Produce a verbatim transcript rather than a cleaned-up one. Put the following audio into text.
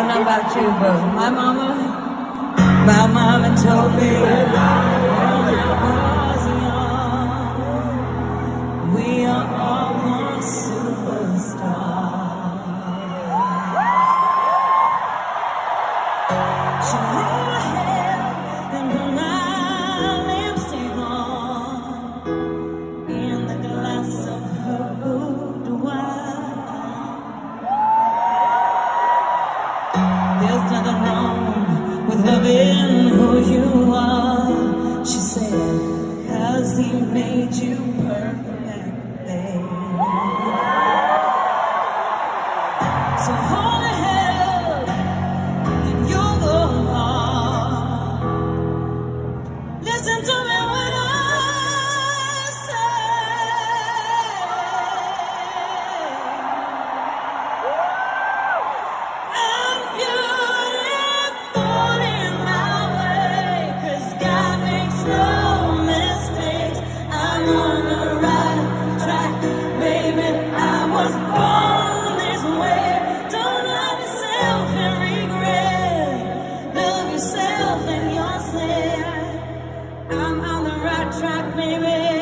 don't know about you, but my mama, my mama told me when I was young, we are all one superstar. She rolled her hair and put my lipstick on in the glass of her boudoir wine. There's nothing wrong with loving who you are, she said, 'cause he made you perfect, babe. So hold your head and you'll go far. Listen to me when I say I'm beautiful in my way, 'cause God makes no mistakes. I'm on the right track, baby. I was born this way. Don't love yourself and regret. Love yourself and you're sad. I'm on the right track, baby.